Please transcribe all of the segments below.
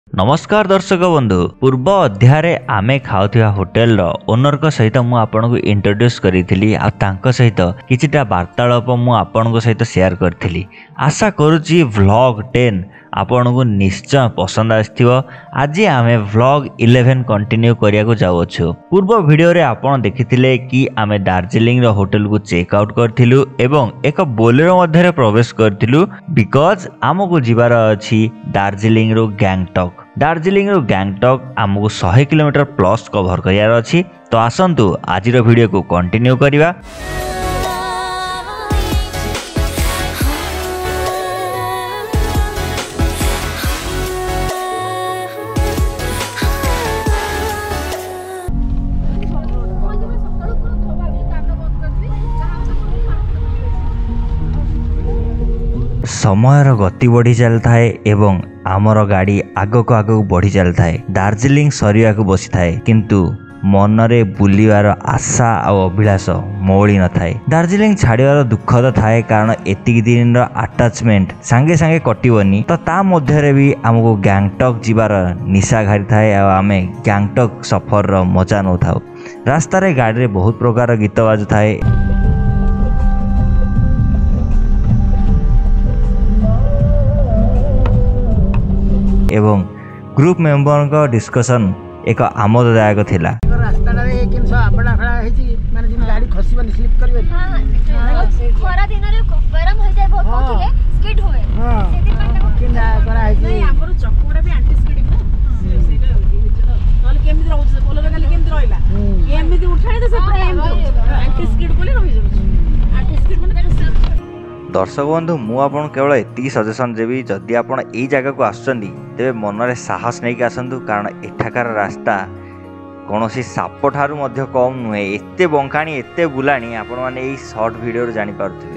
नमस्कार दर्शक बंधु पूर्व अध्याय आमे खाऊथिया होटेल रो ओनर को सहित मु आपन को इंट्रोड्यूस करिथिली आ तांको सहित किछिटा वार्तालाप मु आपन को सहित शेयर करथिली। आशा करूची व्लॉग 10 आपन को निश्चय पसंद आस्थिबो। आज आमे व्लॉग 11 कंटिन्यू करिया को जाउ अछु। पूर्व वीडियो रे आपन देखिथिले कि आमे दार्जिलिंग रो होटेल को चेक आउट करथिलु एवं एक बोलेरो मध्ये रे प्रवेश करथिलु बिकॉज आमको जिबार अछि दार्जिलिंग रो गैंगटॉक। दार्जिलिंग रो गैंगटॉक आमको 100 किलोमीटर प्लस कवर करियार अछि। तो आसंतु आज रो वीडियो को कंटिन्यू करिवा। समयर गति बढ़ी चल थाए एवं आमर गाड़ी आग को बढ़ी चल थाए। दार्जिलिंग सरिया को बसी थाए किंतु मनरे बुलिवार आशा और अभिलाष मौली न थाए। दार्जिलिंग छाड़ियार दुख तो थाए कारण एतिक दिन अटैचमेंट सांगे सांगे कटिबनी। तो ता मध्य भी आमको गैंगटॉक जीवार निशा घारी थाए और आमे गैंगटॉक सफर रो मजा नौ थाउ। रास्ता रे गाड़ी रे बहुत प्रकार गीत बाजु थाए एवं ग्रुप मेंबर का डिस्कशन एक आमोददायक थिला। रास्ता रे किनसो आपडा खड़ा हेची माने जिन गाड़ी खसीबनी स्लिप करबे। खरा दिन रे गरम हो जाय बहुत पकिले स्किड होए सेति पाटा किना करा हेची नहीं हमरो चक्करा भी एंटी स्किडिंग ना सेटा नल केमि रहउछ बोलबे खाली केमि रहइला एमिति उठाई दे से एंटी स्किड बोली रहि जाउछ एंटी स्किड माने दर्शक बंधु मु आपन केवल एति सजेशन देबी जदि आपन एई जगह को आछंदी तेबे मनरे साहस नै के आसंतु कारण एठाकार रास्ता कोनोसी साप ठारू मध्य कम नुहे। एते बंकाणी एते बुलाणी आपन माने एई शॉर्ट वीडियो रे जानि पारुथिबे।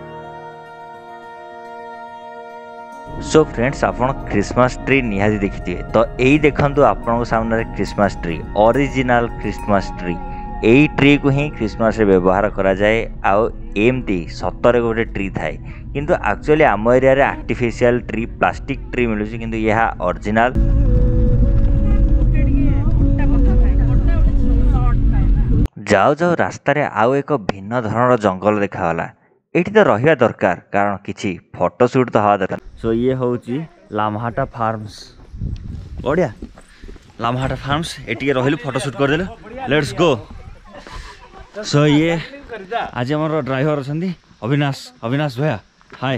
सो फ्रेंड्स आपन क्रिसमस ट्री निहाती देखिथिबे तो एई देखंतु आपन सामने रे Christmas tree original Christmas tree. एई ट्री को ही क्रिसमस रे व्यवहार करा जाए आउ एमती सतरे गोटे ट्री थाए किंतु एक्चुअली आम एरिया रे आर्टिफिशियल ट्री प्लास्टिक ट्री मिलुची किंतु यह ओरिजिनल। जाओ जाओ रास्ता रे आउ एक भिन्न धৰণৰ जंगल देखावाला। एठी तो रहिया दरकार कारण किछि फोटोशूट तो हवा दरकार। सो ये होउची लामहाटा फार्म्स बढ़िया लामहाटा फार्म्स एटी रहिलु फोटोशूट कर देले लेट्स गो। सो ये आज हमर ड्राइवर अछंदी अविनाश भैया हाय।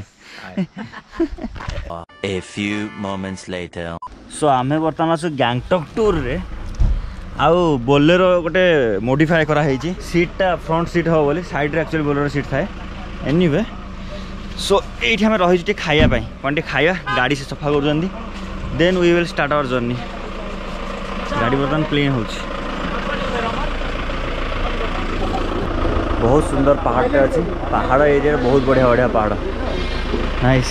A few moments later. सो आमे वर्तमान सो गैंगटॉक टूर रे आउ बोलेरो गोटे मॉडिफाई करा हेची सीटटा फ्रंट सीट हो बोली साइड रे एक्चुअली बोलेरो सीट थाए। एनीवे सो एठी हमें रहि जे खाया पई कोनटे खाया गाड़ी से सफा कर जंदी then we will start our journey. गाड़ी बर्तमान प्लेन होची बहुत सुंदर पहाड़ पे अच्छी पहाड़ एरिया बहुत बढ़िया बढ़िया पहाड़ नाइस।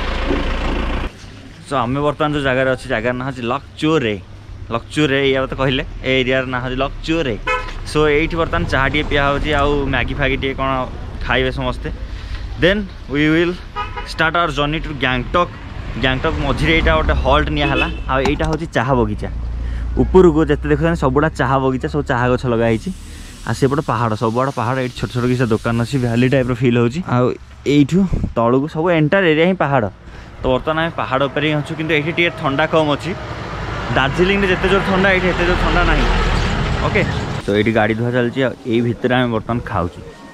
सो आम बर्तमान जो जगार अच्छी जगार ना हूँ लक्चुरे या तो कहले एरिया ना हूँ लक्चुरे। सो ये बर्तमान चाह टे पिया हो आउ मैगी फैगी टे कौन खाइबे समस्ते then we will start our journey to Gangtok मझे यहाँ गोटे हल्ट निहला आईटा हूँ चाह बगीचा ऊपर को जिते देखुन सबुड़ा चाह बगीचा सब चाह गछ लगाई आ सेपटे पहाड़ सबुआड़ पहाड़ ये छोट छोट किसी दुकान अच्छी भैली टाइप फिल होची आठू तलू को सब एंटायर एरिया ही पहाड़। तो बर्तमान आम पहाड़ उपर ही अच्छु किंतु ये टे ठंडा कम अच्छी। दार्जिलिंग में जिते जोर ठंडा ये जोर ठंडा ना ओके। तो ये गाड़ी धुआ चलती यही भितर आम बर्तमान खाऊ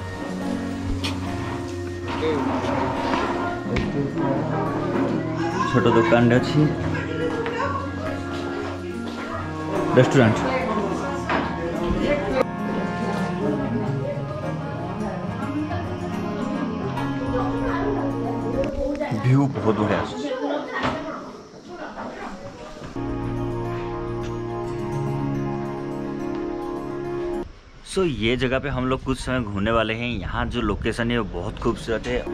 छोट दुकान अच्छी रेस्टोरेंट व्यू बहुत बढ़िया। सो ये जगह पे हम लोग कुछ समय घूमने वाले हैं। यहाँ जो लोकेशन है वो बहुत खूबसूरत है।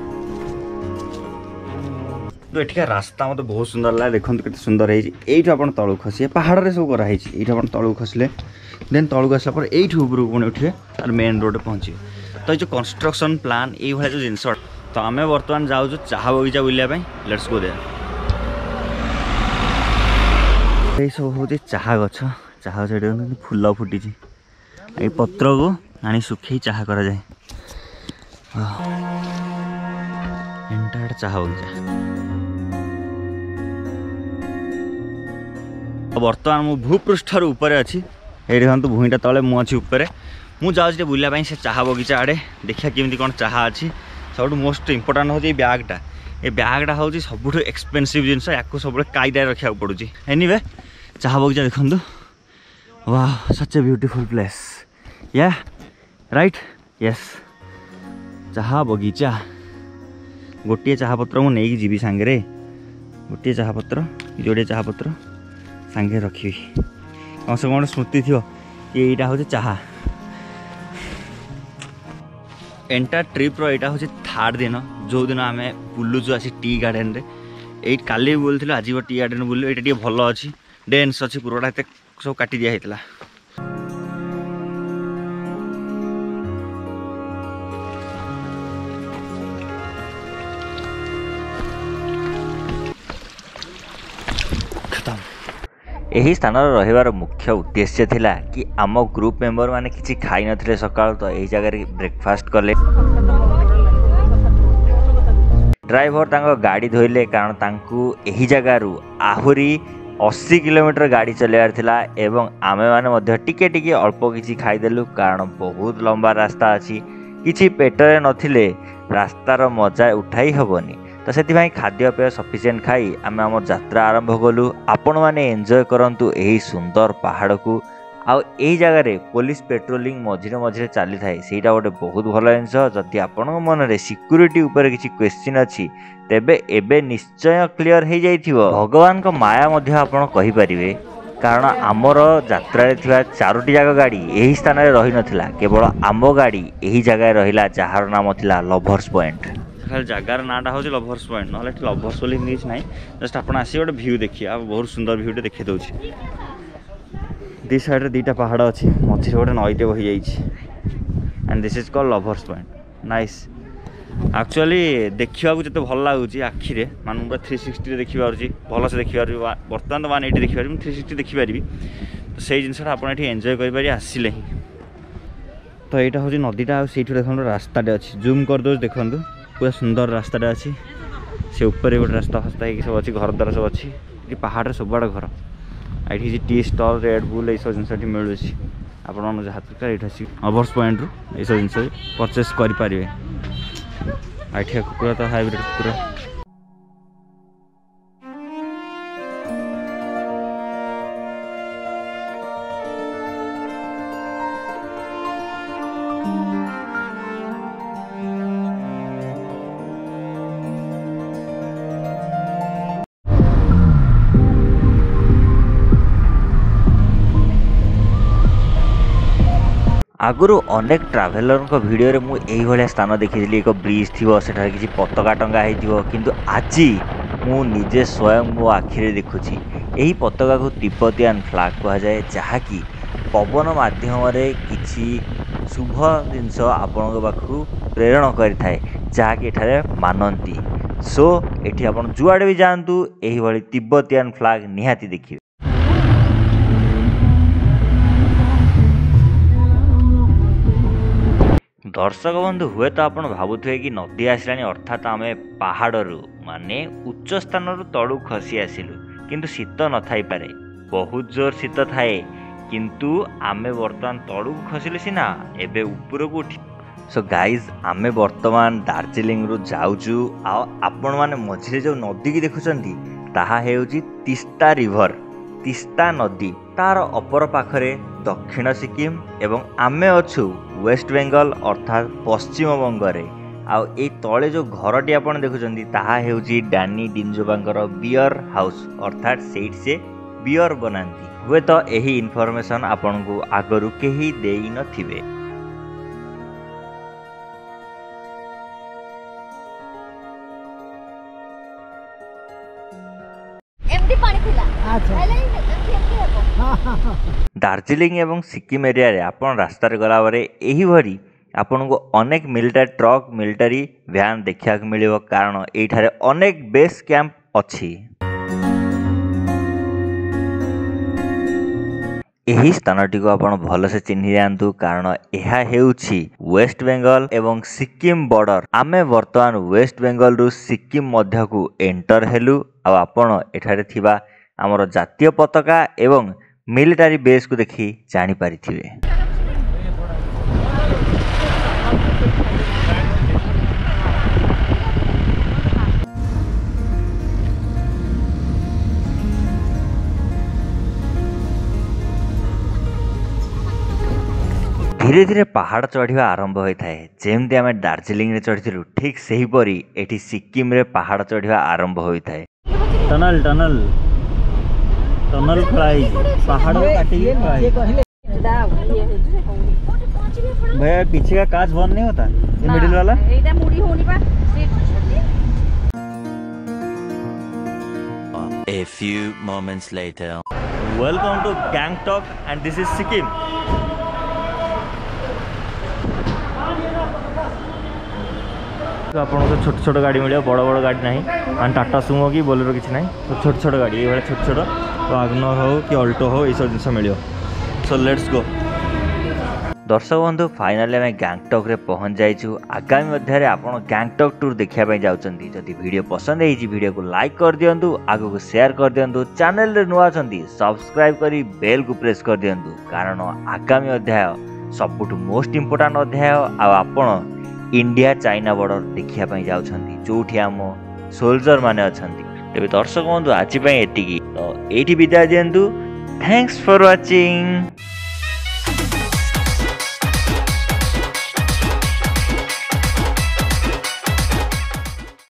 तो एठिका रास्ता मत बहुत सुंदर लगा देखो केते सुंदर है। एठू आपण तळु खसी पहाड़ रे सब करा है। एठू आपण तळु खसले देन तळु आसला पर एठू ऊपर को उठिए और मेन रोड पहुंचे। तो ये जो कंस्ट्रक्शन प्लान ये भाई जो जिनस तो आम बर्तमान जाऊँ चाह बगीचा बुलाया लेट्स गो देयर। ये सब हूँ चाहा गछ फूल फुटी ये पत्र को आनी सुखे चाहा करा जाए एंटायर चाहा बगीचा। बर्तमान मु भूपृष्ठर ऊपर अच्छी ये देखो भूईटा तले मुझे ऊपर मुझे जाऊँ बुलापाई से चाहा बगीचा आड़े देखिए केमी कौन चाहा अच्छी सब मोस्ट इंपोर्टाट हूँ बैगटा ये बैगटा हूँ सब एक्सपेनसिव जिनस या सब कायदा रखा पड़ुची। एनीवे चाहा बगीचा देखो वाह सच ए ब्यूटीफुल प्लेस या राइट यस चाहा बगीचा गोटे चाहा पत्र मुझे नहीं जीवी सांगे गोटे चाहा पत्र जोड़े चाहा पत्र सांगे रखी कम से कम स्मृति थी कि यहाँ हूँ चाहा एंटायर ट्रिप्र यहाँ हूँ थर्ड दिन जो दिन आम बुलुचु आसी टी गार्डेन रे ये काली बोलूँ आज टी गार्डेन बुल ये भल अच्छी डेन्स अच्छी पूराटा सब काटी दिया होता यही स्थान रहिबार मुख्य उद्देश्य थिला कि आम ग्रुप मेंबर माने किछि खाई नथिले सकाळ तो यही जगह ब्रेकफास्ट कले ड्राइवर तांको गाड़ी धोइले कारण तांकू यही जगह आहुरी 80 किलोमीटर गाड़ी चलेबार थिला एवं आमे माने मध्य टिके टिके अल्प किछि खाइदेलु कारण बहुत लंबा रास्ता अछि किछि पेटरे नथिले रास्तार मजा उठाई हबनी तो से खाद्यपेय सफिसीयंट खाई आम आम यात्रा आरंभ कलु। आपण मैंने एंजॉय करंतु यही सुंदर पहाड़ को आउ यही जगह पुलिस पेट्रोलिंग मझे मझे चली थाए सेटा गोटे बहुत भल जिनस जदि आपण मन में सिक्यूरीटी उपर किसी क्वेश्चन अच्छी तेबे एबे निश्चय क्लियर हो जाइथिबो। भगवान को माया मध्य आपण कहि परिबे कारण आमर यात्रा थिबा 4टी जागा गाड़ी यही स्थान में रही नथिला केवल आम गाड़ी यही जगह रहिला जहार नाम थिला लवर्स पॉइंट। खाली जगार नाटा हूँ लवर्स पॉइंट ना लवर्स बोली इंग्लिश ना जस्ट आप गोटे भ्यू देखिए आप बहुत सुंदर भ्यूटे देखी दूसरी दी साइड रे 2टा पहाड़ अच्छी मझे गोटे नईटे बही जाइए and this is called lovers point nice actually देखा जिते भल लगुच आखिरे मान पूरा 360 देखिपारे भल से देखिपारे बर्तमान तो 180 देखिपारे 360 देखिपारि तो से जिनसा आप एंजॉय करें आसिले ही तो यहाँ हूँ नदीटा से देखो रास्ताटे अच्छी जूम करदे देखो पूरा सुंदर रास्ताटा अच्छी से ऊपर गोटे रास्ता फास्ता सब अच्छी घर द्वार सब अच्छी ये पहाड़ सब आड़ घर ये टी स्टल रेड बुल ये सब जिन मिलूँ आप जहाँ दरकार ये लवर्स पॉइंट रू ये सब जिन परचेस करें आठिया कुकुरा तो हाइब्रिड कुकुरा आगुरी अनेक ट्राभेलर भिडियो रे यही भाया स्थान देखी एक ब्रिज थी सेठार किसी पताका टंगा हो किंतु आज मु निजे स्वयं मो आखिरे देखुची यही पताका को तिब्बतियान फ्लैग कह जाए जहाँकि पवन माध्यम किसी शुभ जिनस आपण पाखु प्रेरण करें जहाँकि एठारे मानती सो एठी आपण जुआड़े भी जातु यही भाई तिब्बतियान फ्लैग निहाती देखिए। दर्शक बंधु हुए तो आप भावुए कि नदी आसलानी अर्थात आम पहाड़ू माने उच्च स्थान तलू खसी आसिलु किंतु शीत न थाई पारे बहुत जोर शीत थाए किंतु आमे वर्तमान तलू खसिलु सीना एबे उपरकू उठी सो गाइज आमे वर्तमान दार्जिलिंग रु जाउचु आपण माने मझिरे जो नदी की देखुचंती ताहा हेउची तिस्ता रिवर तिस्ता नदी तार अपर पाखरे दक्षिण सिक्किम एवं आमे अछु वेस्ट बेंगल अर्थात पश्चिम बंगरे आउ ए तले जो घरटी आपण देखुचंती ताहा हेउची डानी डिंजोबांकर बियर हाउस अर्थात सेठ से बियर बनाती हुए तो यही इनफॉरमेशन आपण को आगरु केही देई नथिबे। दार्जिलिंग एवं सिक्किम एरिया रे आपण रास्ता रे गला बारे एही भरी आपण को अनेक मिलिटारी ट्रक मिलिटारी वैन देखा मिलिबो कारण एठारे अनेक बेस कैंप अछि। ଏହି ସ୍ଥାନଟିକୁ ଆପଣ ଭଲସେ ଚିହ୍ନି ଯାଆନ୍ତୁ କାରଣ ଏହା ହେଉଛି ୱେଷ୍ଟ ବେଙ୍ଗଲ ଏବଂ ସିକ୍କିମ ବର୍ଡର। ଆମେ ବର୍ତ୍ତମାନ ୱେଷ୍ଟ ବେଙ୍ଗଲରୁ ସିକ୍କିମ ମଧ୍ୟକୁ ଏଣ୍ଟର ହେଲୁ ଆଉ ଆପଣ ଏଠାରେ ଥିବା ଆମର ଜାତୀୟ ପତାକା ଏବଂ ମିଲିଟାରୀ ବେସ୍କୁ ଦେଖି ଜାଣିପାରିଥିବେ। धीरे धीरे पहाड़ चढ़ा आरंभ होता है जमती आम दार्जिलिंग रे चढ़ी ठीक से हीपरी एठी सिक्किम रे पहाड़ चढ़ा आरंभ होता है। टनल टनल टनल खड़ाई पहाड़ काटी भैया पीछे का कांच बंद नहीं होता ये मिडिल वाला मुड़ी होनी बा A few moments later. Welcome to Gangtok and this is Sikkim. तो आपको छोट छोट गाड़ी मिले बड़ बड़ गाड़ी ना मान टाटा सुमो कि बोलेरो किसी ना तो छोट छोट गाड़ी ये छोट छोट वागनर हो कि अल्टो हो ये सब जिन मिल सो लेट्स गो। दर्शक बंधु फाइनाली आम गैंगटॉक रे पहुंच जाइछु। आगामी मध्य आपन गैंगटॉक टूर देखा जाउछंती जदि वीडियो पसंद है वीडियो को लाइक कर दियंतु आगो को शेयर कर दियंतु चैनल रे नुआ छंती सब्सक्राइब करी बेल को प्रेस कर दियंतु कारण आगामी अध्याय सबुठ मोस्ट इंपोर्टेंट अध्याय आ आपन इंडिया चाइना बॉर्डर देखिया जाउछंती जोठी आम सोल्जर माने अछंती। तेबे दर्शक बंधु आज एतिकी तो एठी विदाय दियंतु। Thanks for watching.